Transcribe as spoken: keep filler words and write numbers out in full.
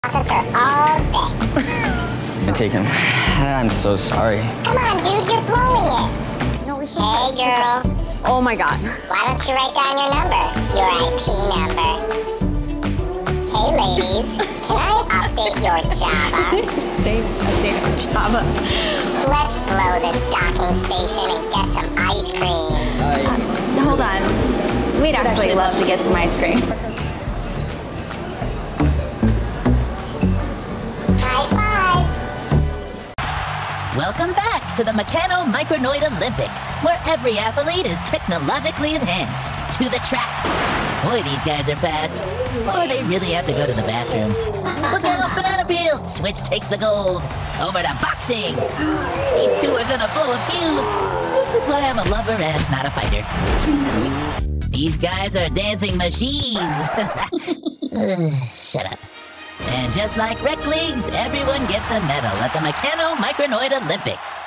processor all day. I take him. I'm so sorry. Come on, dude, you're blowing it. No, we should. Hey, girl. Oh my god. Why don't you write down your number? Your I P number. Hey, ladies. Can I update your Java? Say update our Java. Let's blow this docking station and get some ice cream. Um, hold on. We'd actually love to get some ice cream. High five. Welcome back to the Meccano Micronoid Olympics, where every athlete is technologically enhanced. To the track. Boy, these guys are fast. Or they really have to go to the bathroom. Look out, banana peel! Switch takes the gold. Over to boxing. These two are gonna blow a fuse. This is why I'm a lover and not a fighter. These guys are dancing machines. Shut up. And just like rec leagues, everyone gets a medal at the Meccano Micronoid Olympics.